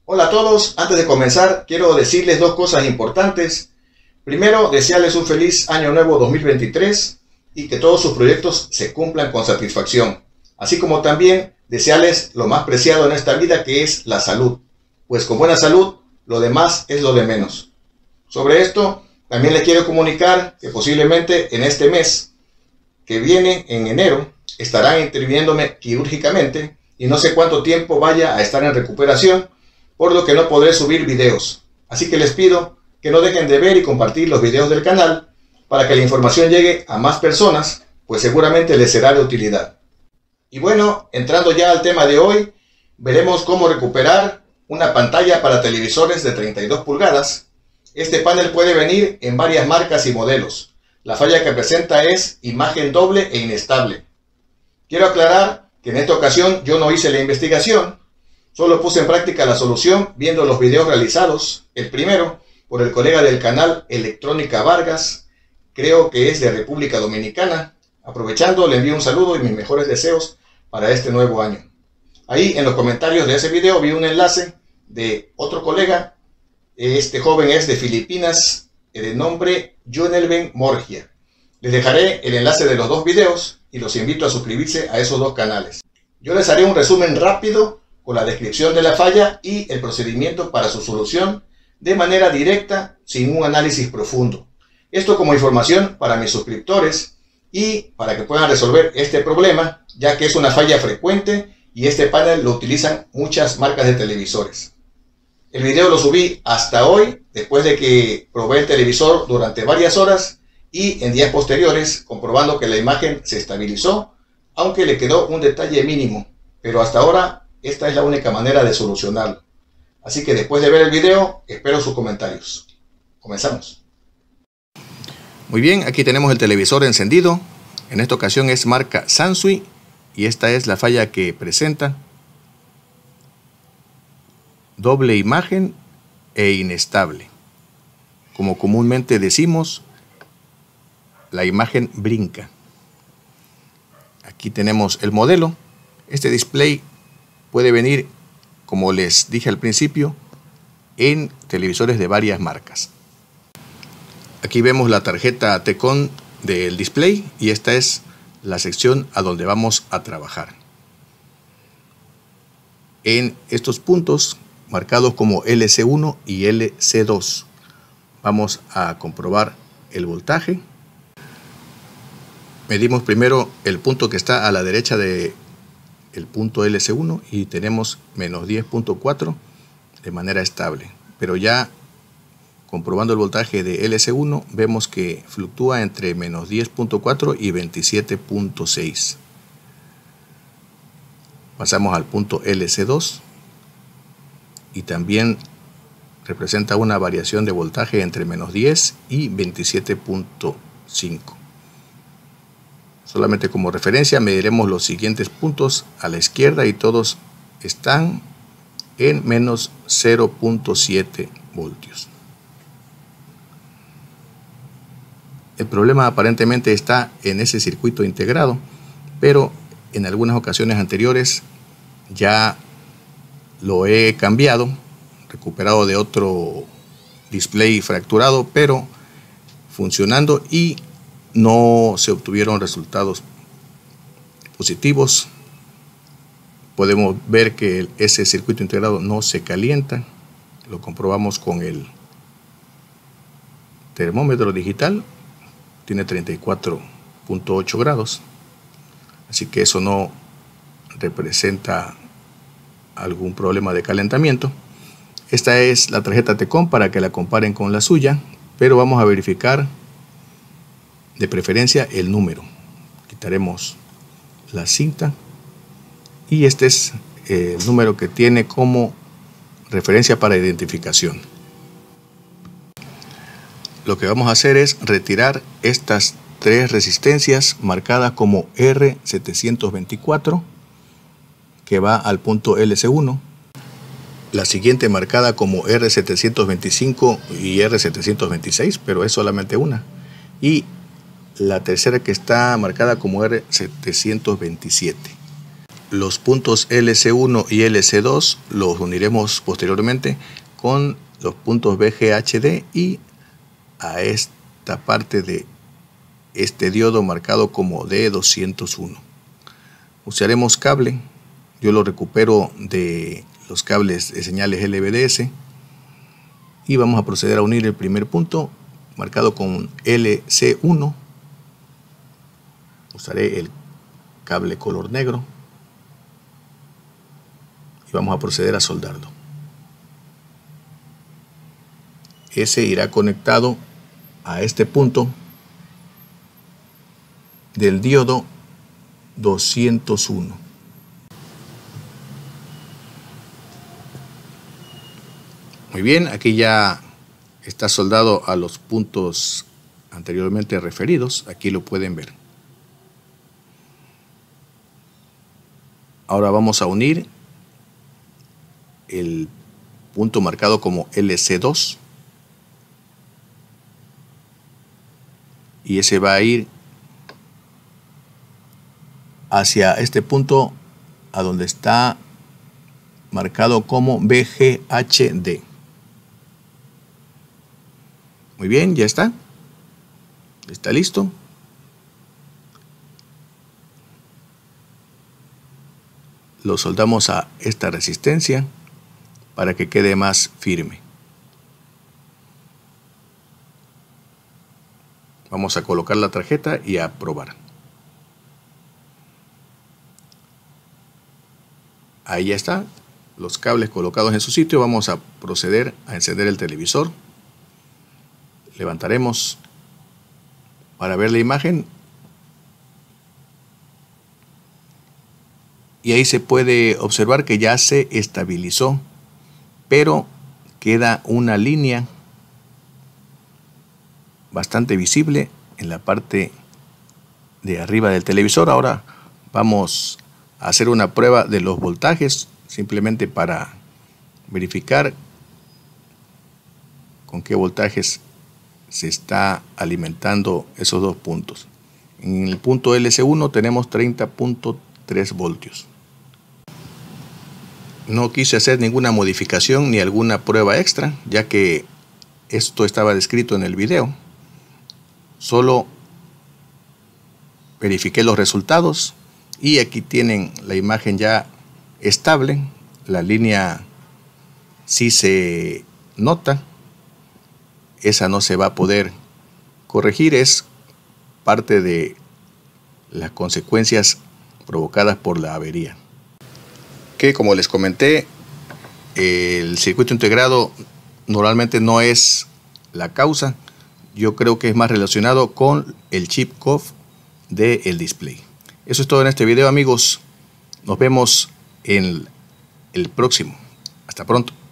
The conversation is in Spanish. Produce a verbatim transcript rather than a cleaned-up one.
Hola a todos, antes de comenzar quiero decirles dos cosas importantes. Primero, desearles un feliz año nuevo dos mil veintitrés y que todos sus proyectos se cumplan con satisfacción. Así como también desearles lo más preciado en esta vida, que es la salud. Pues con buena salud, lo demás es lo de menos. Sobre esto, también les quiero comunicar que posiblemente en este mes que viene, en enero, estarán interviniéndome quirúrgicamente y no sé cuánto tiempo vaya a estar en recuperación, por lo que no podré subir videos. Así que les pido que no dejen de ver y compartir los videos del canal para que la información llegue a más personas, pues seguramente les será de utilidad. Y bueno, entrando ya al tema de hoy, veremos cómo recuperar una pantalla para televisores de treinta y dos pulgadas. Este panel puede venir en varias marcas y modelos. La falla que presenta es imagen doble e inestable. Quiero aclarar que en esta ocasión yo no hice la investigación, solo puse en práctica la solución viendo los videos realizados, el primero por el colega del canal Electrónica Vargas, creo que es de República Dominicana. Aprovechando, le envío un saludo y mis mejores deseos para este nuevo año. Ahí en los comentarios de ese video vi un enlace de otro colega. Este joven es de Filipinas, de nombre Jonelben Morgia. Les dejaré el enlace de los dos videos y los invito a suscribirse a esos dos canales. Yo les haré un resumen rápido con la descripción de la falla y el procedimiento para su solución de manera directa, sin un análisis profundo. Esto como información para mis suscriptores y para que puedan resolver este problema, ya que es una falla frecuente y este panel lo utilizan muchas marcas de televisores. El video lo subí hasta hoy, después de que probé el televisor durante varias horas y en días posteriores, comprobando que la imagen se estabilizó, aunque le quedó un detalle mínimo, pero hasta ahora esta es la única manera de solucionarlo. Así que después de ver el video, espero sus comentarios. Comenzamos. Muy bien, aquí tenemos el televisor encendido. En esta ocasión es marca Sansui y esta es la falla que presenta. Doble imagen e inestable. Como comúnmente decimos, la imagen brinca. Aquí tenemos el modelo. Este display puede venir, como les dije al principio, en televisores de varias marcas. Aquí vemos la tarjeta T-Con del display y esta es la sección a donde vamos a trabajar. En estos puntos marcados como L C uno y L C dos vamos a comprobar el voltaje. Medimos primero el punto que está a la derecha de el punto L C uno y tenemos menos diez punto cuatro de manera estable, pero ya comprobando el voltaje de L C uno vemos que fluctúa entre menos diez punto cuatro y veintisiete punto seis. Pasamos al punto L C dos y también representa una variación de voltaje entre menos diez y veintisiete punto cinco. Solamente como referencia mediremos los siguientes puntos a la izquierda y todos están en menos cero punto siete voltios. El problema aparentemente está en ese circuito integrado, pero en algunas ocasiones anteriores ya lo he cambiado, recuperado de otro display fracturado, pero funcionando y no se obtuvieron resultados positivos. Podemos ver que ese circuito integrado no se calienta. Lo comprobamos con el termómetro digital. Tiene treinta y cuatro punto ocho grados. Así que eso no representa algún problema de calentamiento. Esta es la tarjeta T-Con para que la comparen con la suya, pero vamos a verificar de preferencia el número. Quitaremos la cinta y este es el número que tiene como referencia para identificación. Lo que vamos a hacer es retirar estas tres resistencias marcadas como R setecientos veinticuatro, que va al punto L C uno, la siguiente marcada como R setecientos veinticinco y R setecientos veintiséis, pero es solamente una, y la tercera que está marcada como R setecientos veintisiete. Los puntos L C uno y L C dos los uniremos posteriormente con los puntos V G H D y a esta parte de este diodo marcado como D doscientos uno. Usaremos cable, yo lo recupero de los cables de señales L V D S y vamos a proceder a unir el primer punto marcado con L C uno. Usaré el cable color negro y vamos a proceder a soldarlo. Ese irá conectado a este punto del diodo doscientos uno. Muy bien, aquí ya está soldado a los puntos anteriormente referidos. Aquí lo pueden ver. Ahora vamos a unir el punto marcado como L C dos y ese va a ir hacia este punto a donde está marcado como V G H D. Muy bien, ya está. Está listo. Lo soldamos a esta resistencia para que quede más firme. Vamos a colocar la tarjeta y a probar. Ahí ya está, los cables colocados en su sitio. Vamos a proceder a encender el televisor. Levantaremos para ver la imagen. Y ahí se puede observar que ya se estabilizó, pero queda una línea bastante visible en la parte de arriba del televisor. Ahora vamos a hacer una prueba de los voltajes, simplemente para verificar con qué voltajes se está alimentando esos dos puntos. En el punto L C uno tenemos treinta punto tres voltios. No quise hacer ninguna modificación ni alguna prueba extra, ya que esto estaba descrito en el video. Solo verifiqué los resultados y aquí tienen la imagen ya estable. La línea sí se nota, esa no se va a poder corregir, es parte de las consecuencias provocadas por la avería. Que como les comenté, el circuito integrado normalmente no es la causa. Yo creo que es más relacionado con el chip C O F del display. Eso es todo en este video, amigos. Nos vemos en el próximo. Hasta pronto.